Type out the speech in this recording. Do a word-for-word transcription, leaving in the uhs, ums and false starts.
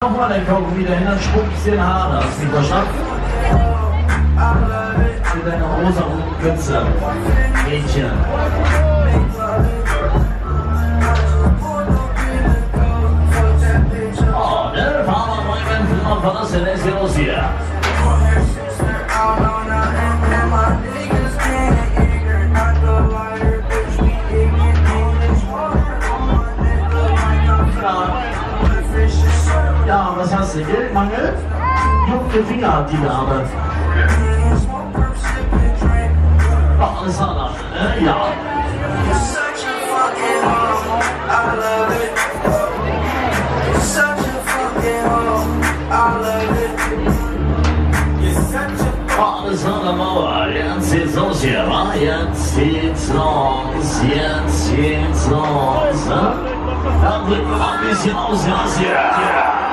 Nochmal den Kaugummi dahinter, spuckst den Haaren. Hast du mich verstanden? Mit deiner rosa Mütze. Mädchen. Oh, der Fahrer bringen von der Celeste los hier. Ja, was hast du? Geldmangel? Junge Finger hat die Dame. Ach, alles hat er, ne? Ja. Alles an der Mauer, jetzt geht's los hier, wa? Jetzt geht's los, jetzt geht's los, ne? Dann bringen wir mal ein bisschen aus, was hier.